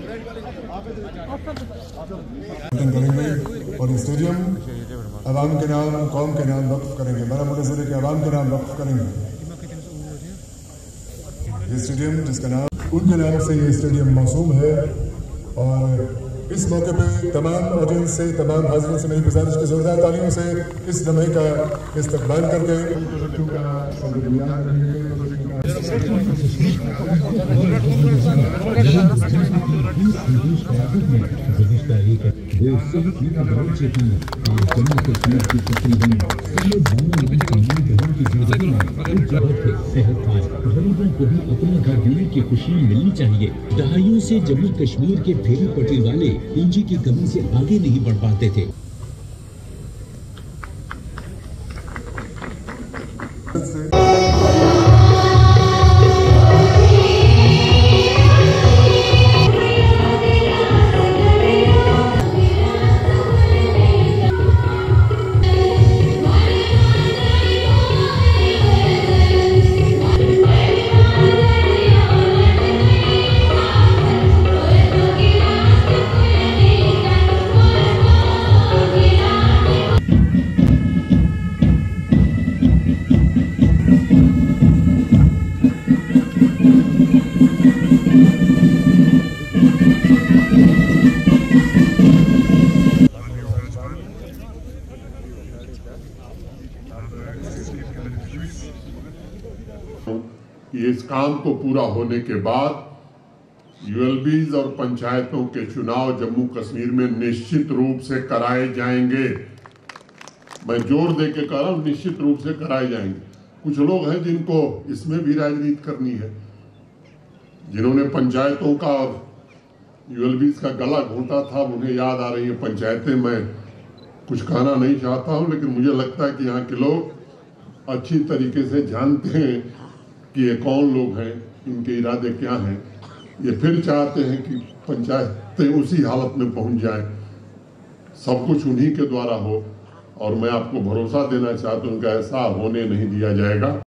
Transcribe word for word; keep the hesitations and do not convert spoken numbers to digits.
करेंगे और स्टेडियम अवाम के नाम कौम के नाम वक्फ करेंगे, बारामूला जिले के अवाम के नाम वक्फ करेंगे। ये स्टेडियम जिसका नाम उनके नाम से ये स्टेडियम मौसूम है। और इस मौके पे तमाम ऑडियंस से, तमाम हाज़िरों से मेरी गुजारिश की जोरदार तालियों से इस लम्हे का इस्तकबाल करके गरीबों को भी अपने घर होने की खुशी मिलनी चाहिए। दहाइयों से जम्मू कश्मीर के फेरी पटरी वाले पूंजी की कमी से आगे नहीं बढ़ पाते थे। इस काम को पूरा होने के बाद यूएलबीज और पंचायतों के चुनाव जम्मू कश्मीर में निश्चित रूप से कराए जाएंगे। मैं जोर दे के कह रहा हूं, निश्चित रूप से कराए जाएंगे। कुछ लोग हैं जिनको इसमें भी राजनीति करनी है, जिन्होंने पंचायतों का और यूएलबीज का गला घोंटा था, उन्हें याद आ रही है पंचायतें। मैं कुछ कहना नहीं चाहता हूं, लेकिन मुझे लगता है कि यहाँ के लोग अच्छी तरीके से जानते हैं कि ये कौन लोग हैं, इनके इरादे क्या हैं। ये फिर चाहते हैं कि पंचायतें उसी हालत में पहुंच जाएं, सब कुछ उन्हीं के द्वारा हो। और मैं आपको भरोसा देना चाहता हूं कि ऐसा होने नहीं दिया जाएगा।